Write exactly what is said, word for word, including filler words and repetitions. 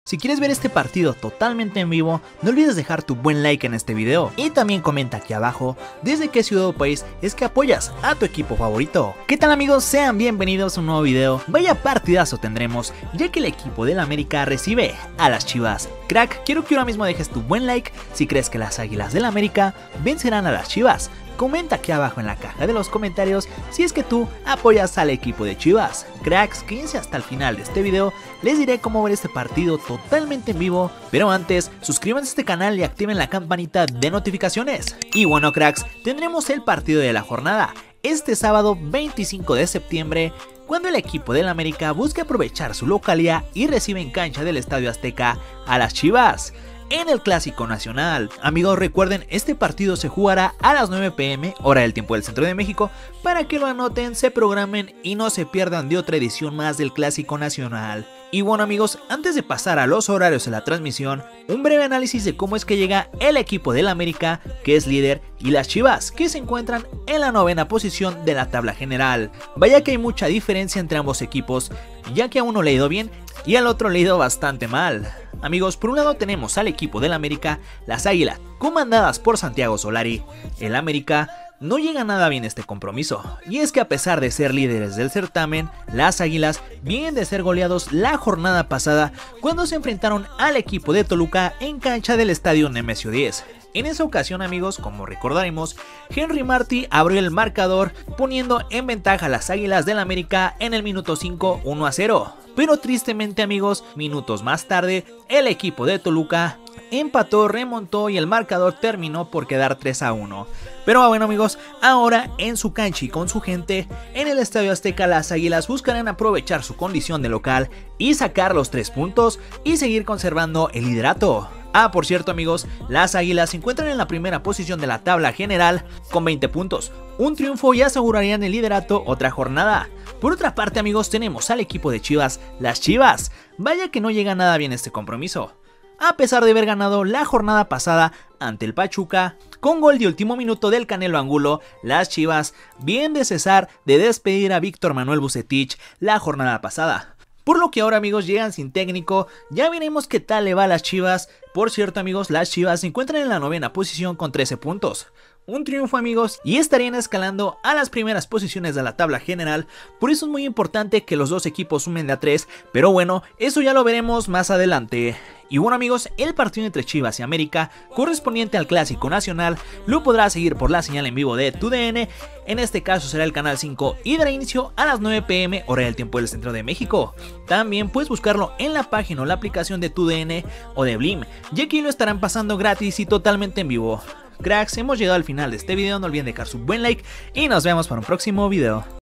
Si quieres ver este partido totalmente en vivo, no olvides dejar tu buen like en este video y también comenta aquí abajo desde qué ciudad o país es que apoyas a tu equipo favorito. ¿Qué tal amigos? Sean bienvenidos a un nuevo video. Vaya partidazo tendremos, ya que el equipo del América recibe a las Chivas. Crack, quiero que ahora mismo dejes tu buen like si crees que las Águilas del América vencerán a las Chivas. Comenta aquí abajo en la caja de los comentarios si es que tú apoyas al equipo de Chivas. Cracks, quédense hasta el final de este video, les diré cómo ver este partido totalmente en vivo, pero antes suscríbanse a este canal y activen la campanita de notificaciones. Y bueno cracks, tendremos el partido de la jornada este sábado veinticinco de septiembre, cuando el equipo del América busca aprovechar su localía y recibe en cancha del Estadio Azteca a las Chivas en el Clásico Nacional. Amigos, recuerden, este partido se jugará a las nueve p m hora del tiempo del centro de México, para que lo anoten, se programen y no se pierdan de otra edición más del Clásico Nacional. Y bueno amigos, antes de pasar a los horarios de la transmisión, un breve análisis de cómo es que llega el equipo del América, que es líder, y las Chivas, que se encuentran en la novena posición de la tabla general. Vaya que hay mucha diferencia entre ambos equipos, ya que a uno le ha ido bien y al otro le ha ido bastante mal. Amigos, por un lado tenemos al equipo del América, las Águilas, comandadas por Santiago Solari. El América no llega nada bien este compromiso, y es que a pesar de ser líderes del certamen, las Águilas vienen de ser goleados la jornada pasada cuando se enfrentaron al equipo de Toluca en cancha del Estadio Nemesio diez. En esa ocasión amigos, como recordaremos, Henry Martí abrió el marcador poniendo en ventaja a las Águilas del América en el minuto cinco, uno a cero. Pero tristemente amigos, minutos más tarde, el equipo de Toluca empató, remontó y el marcador terminó por quedar tres a uno. Pero bueno amigos, ahora en su cancha y con su gente, en el Estadio Azteca, las Águilas buscarán aprovechar su condición de local y sacar los tres puntos y seguir conservando el liderato. Ah, por cierto amigos, las Águilas se encuentran en la primera posición de la tabla general con veinte puntos. Un triunfo y asegurarían el liderato otra jornada. Por otra parte amigos, tenemos al equipo de Chivas, las Chivas. Vaya que no llega nada bien este compromiso. A pesar de haber ganado la jornada pasada ante el Pachuca, con gol de último minuto del Canelo Angulo, las Chivas vienen de cesar de despedir a Víctor Manuel Vucetich la jornada pasada. Por lo que ahora amigos llegan sin técnico, ya veremos qué tal le va a las Chivas. Por cierto amigos, las Chivas se encuentran en la novena posición con trece puntos. Un triunfo amigos y estarían escalando a las primeras posiciones de la tabla general, por eso es muy importante que los dos equipos sumen de a tres, pero bueno, eso ya lo veremos más adelante. Y bueno amigos, el partido entre Chivas y América, correspondiente al Clásico Nacional, lo podrás seguir por la señal en vivo de tu D N, en este caso será el canal cinco y dará inicio a las nueve p m hora del tiempo del centro de México. También puedes buscarlo en la página o la aplicación de tu D N o de Blim, ya que lo estarán pasando gratis y totalmente en vivo. Cracks, hemos llegado al final de este video, no olviden dejar su buen like y nos vemos para un próximo video.